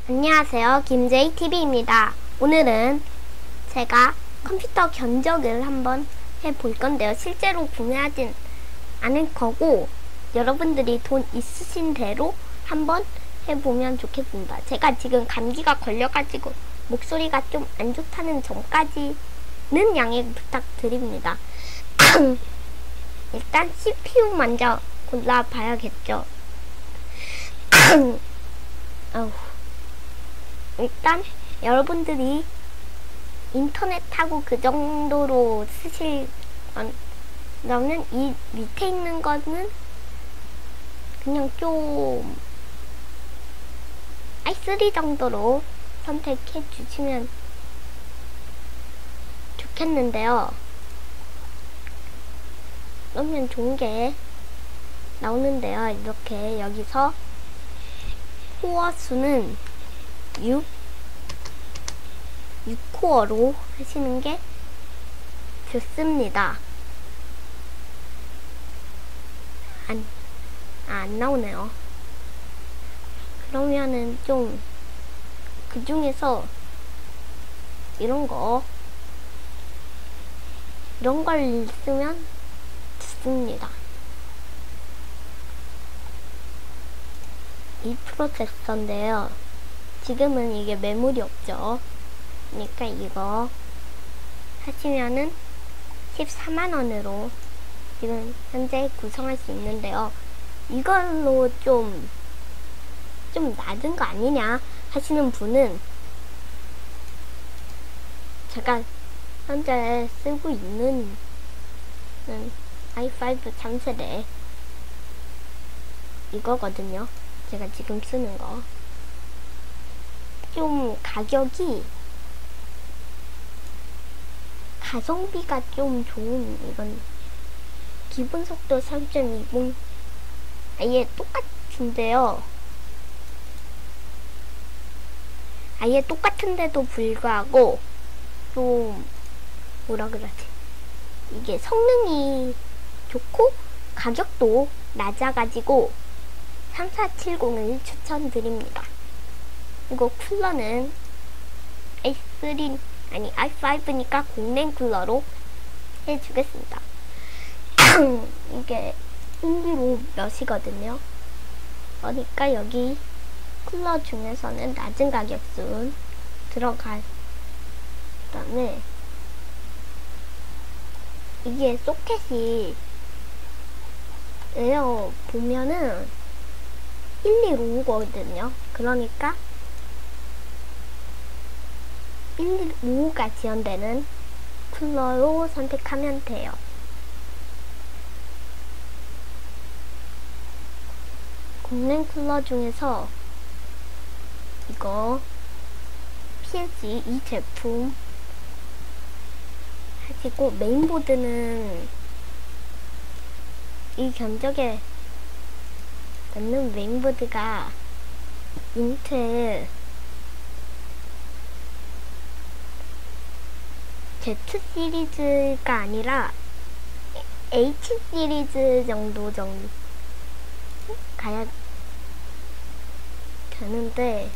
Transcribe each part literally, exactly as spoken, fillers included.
안녕하세요. 김제이티비입니다. 오늘은 제가 컴퓨터 견적을 한번 해볼 건데요. 실제로 구매하진 않을 거고 여러분들이 돈 있으신 대로 한번 해보면 좋겠습니다. 제가 지금 감기가 걸려가지고 목소리가 좀 안 좋다는 점까지는 양해 부탁드립니다. 일단 씨피유 먼저 골라봐야겠죠. 어후. 일단 여러분들이 인터넷하고 그 정도로 쓰실 거는 이 밑에 있는 거는 그냥 좀 아이 쓰리 정도로 선택해 주시면 좋겠는데요. 그러면 좋은 게 나오는데요. 이렇게 여기서 코어 수는 육, 육 코어로 하시는 게 좋습니다. 안, 아, 안 나오네요. 그러면은 좀, 그 중에서 이런 거, 이런 걸 쓰면 좋습니다. 이 프로세서인데요. 지금은 이게 메모리 없죠. 그러니까 이거 하시면은 십사만 원으로 지금 현재 구성할 수 있는데요. 이걸로 좀, 좀 낮은 거 아니냐 하시는 분은 제가 현재 쓰고 있는 아이 파이브 삼 세대 이거거든요. 제가 지금 쓰는 거. 좀 가격이 가성비가 좀 좋은 이건 기본 속도 삼 점 이공 아예 똑같은데요. 아예 똑같은데도 불구하고 좀 뭐라 그러지? 이게 성능이 좋고 가격도 낮아가지고 삼사칠공을 추천드립니다. 이거 쿨러는 아이 쓰리 아니 아이 파이브니까 공랭 쿨러로 해주겠습니다. 이게 인기로 몇이거든요. 그러니까 여기 쿨러 중에서는 낮은 가격순 들어갈. 그 다음에 이게 소켓이 에어 보면은 일이오거든요. 그러니까 일이오가 지원되는 쿨러로 선택하면 돼요. 공랭 쿨러 중에서 이거 피엘지 이 제품 하시고 메인보드는 이 견적에 맞는 메인보드가 인텔 Z 시리즈가 아니라 H 시리즈 정도 정도 가야 되는데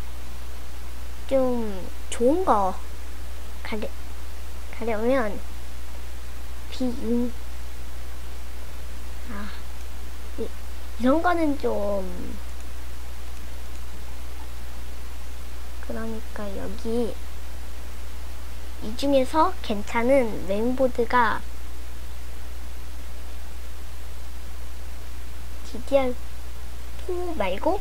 좀 좋은 거 가려, 가려면 비인 아 이, 이런 거는 좀 그러니까 여기 이 중에서 괜찮은 메인보드가 디디알 포 말고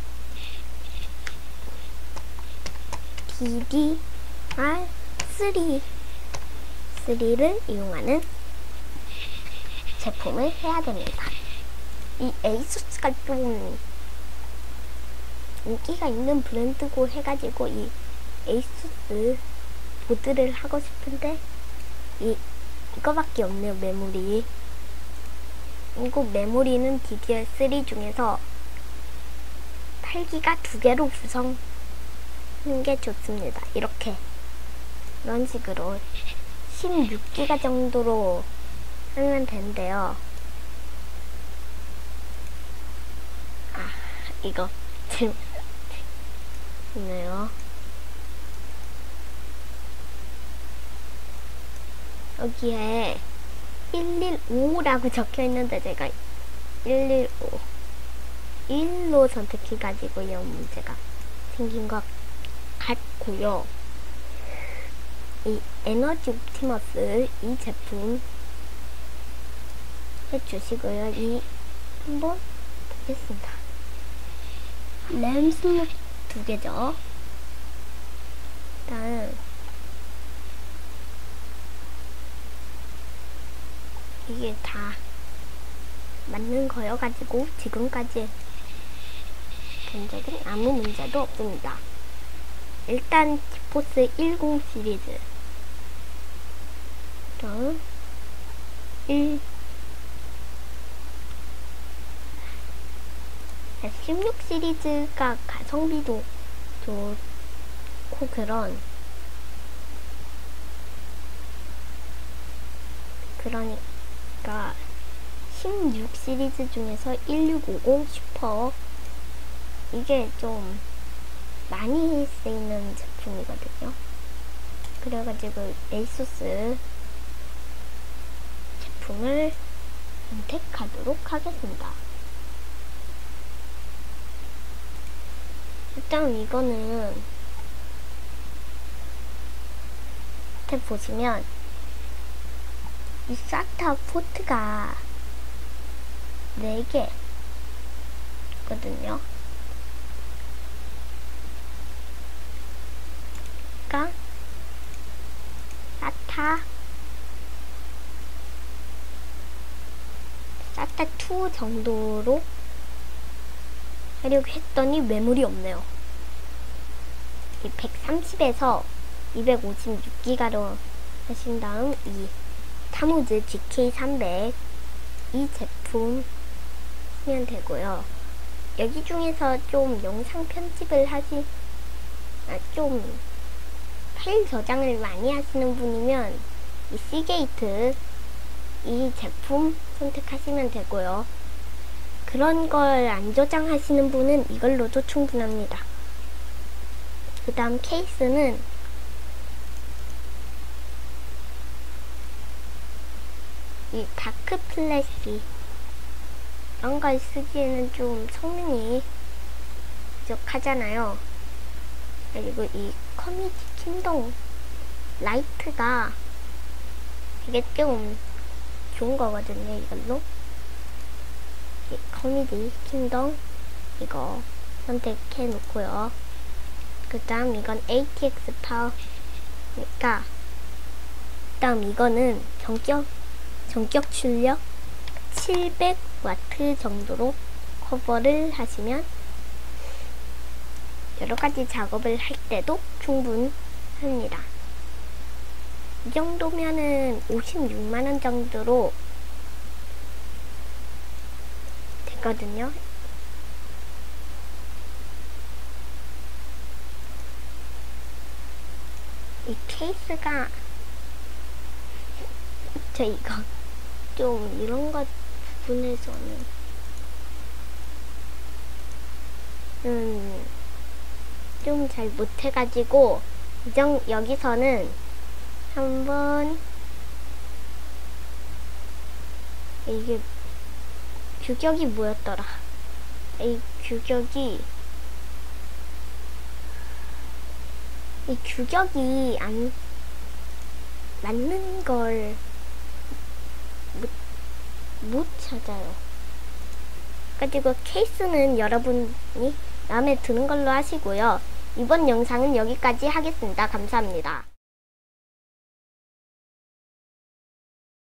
디디알 쓰리 쓰리를 이용하는 제품을 해야 됩니다. 이 에이수스가 좀 인기가 있는 브랜드고 해가지고 이 에이수스 보드를 하고 싶은데 이 이거밖에 없네요. 메모리. 이거 메모리는 디디알 쓰리 중에서 팔 기가 두 개로 구성하는 게 좋습니다. 이렇게 이런 식으로 십육 기가 정도로 하면 되는데요. 아 이거 지금 있네요. 여기에 일일오라고 적혀 있는데 제가 일일오 일로 선택해가지고 이런 문제가 생긴 것 같고요. 이 에너지 옵티머스 이 제품 해주시고요. 이 한번 보겠습니다. 램 슬롯 두 개죠. 일단 이게 다 맞는 거여가지고 지금까지 본 적은 아무 문제도 없습니다. 일단 지포스 십 시리즈 다음 일 십육 시리즈가 가성비도 좋고 그런 그러니까 십육 시리즈 중에서 일육오공 슈퍼 이게 좀 많이 쓰이는 제품이거든요. 그래가지고 에이수스 제품을 선택하도록 하겠습니다. 일단 이거는 밑에 보시면 이 사타 포트가 네 개거든요. 그러니까 사타 사타 이 정도로 하려고 했더니 메모리 없네요. 이 백삼십에서 이백오십육 기가로 하신 다음 이 타무즈 지케이 삼백 이 제품 쓰면 되고요. 여기 중에서 좀 영상 편집을 하지 아, 좀 파일 저장을 많이 하시는 분이면 이 시게이트 이 제품 선택하시면 되고요. 그런 걸 안 저장하시는 분은 이걸로도 충분합니다. 그 다음 케이스는 이 다크 플래시 이런 걸 쓰기에는 좀 성능이 부족하잖아요. 그리고 이 커뮤니티 킹덤 라이트가 되게 좀 좋은 거거든요. 이걸로 이 커뮤니티 킹덤 이거 선택해 놓고요. 그 다음 이건 에이티엑스 파워니까 그 다음 이거는 전격 전격 출력 칠백 와트 정도로 커버를 하시면 여러가지 작업을 할 때도 충분합니다. 이 정도면은 오십육만 원 정도로 되거든요. 이 케이스가 저 이거 좀 이런 것 부분에서는 음, 좀 잘 못해가지고 이정 여기서는 한번 이게 규격이 뭐였더라? 이 규격이 이 규격이 안 맞는 걸 못, 못 찾아요. 그리고 케이스는 여러분이 마음에 드는 걸로 하시고요. 이번 영상은 여기까지 하겠습니다. 감사합니다.